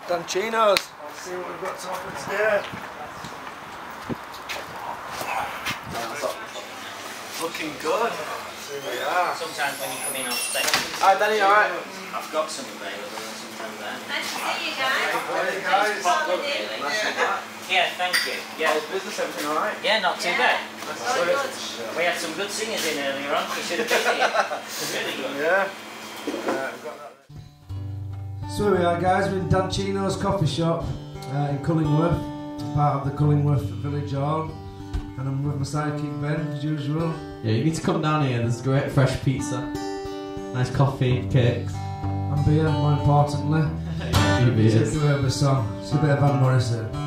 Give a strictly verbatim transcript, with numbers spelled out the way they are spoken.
Danchinos. Let's see what we've got to offer today. Looking good. Here we are. Sometimes when you come in on spec. Hi Danny, alright? I've got some available and sometimes I haven't. Nice to see you guys. Hey guys. Really. Yeah. Yeah, thank you. Yeah. How's business, everything alright? Yeah, not too Yeah. bad. Very good. We had some good singers in earlier on. We should have been here. It's really good. Yeah. Yeah, I've got that there. So here we are guys, we're in Danchinos coffee shop uh, in Cullingworth, part of the Cullingworth Village Hall. And I'm with my sidekick Ben, as usual. Yeah, you need to come down here, there's great fresh pizza, nice coffee, cakes. And beer, more importantly. Few beers. Take away with a song. It's a bit of Van Morrison.